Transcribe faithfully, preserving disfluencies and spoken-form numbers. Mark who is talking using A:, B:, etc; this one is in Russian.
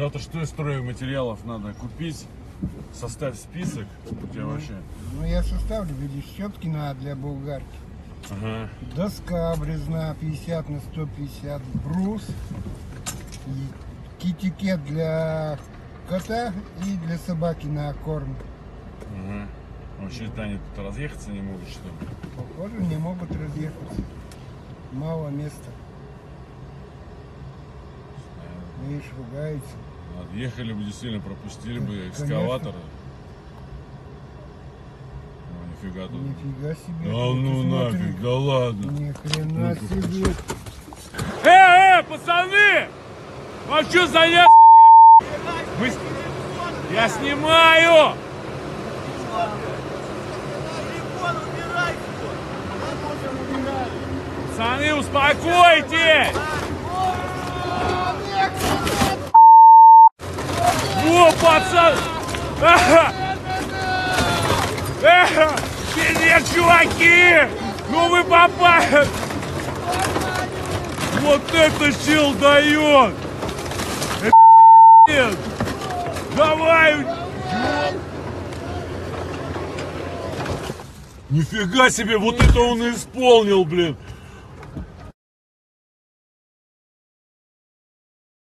A: Завтра что из стройматериалов надо купить? Составь список. У тебя
B: Ну,
A: вообще.
B: ну я составлю, видишь, щетки надо для болгарки.
A: Ага.
B: Доска обрезная пятьдесят на сто пятьдесят, брус, и китикет для кота и для собаки на корм.
A: Ага. Вообще-то они тут разъехаться не могут, что ли?
B: Похоже, не могут разъехаться. Мало места. Видишь, ругается.
A: Отъехали бы, действительно пропустили бы
B: Конечно.
A: экскаватор. Ну, нифига тут.
B: Нифига себе.
A: Да
B: ты
A: ну
B: посмотри.
A: нафиг, да ладно.
B: Ни хрена
A: Ну-ка,
B: себе.
A: Э, э, пацаны! А что за ясно? Мы... Я снимаю! Пацаны, успокойтесь! Во, пацан! Ага! Ага! Привет, чуваки! Ну вы попали! Вот это чел дает! Это пиздец! Давай! Нифига себе, вот это он исполнил, блин!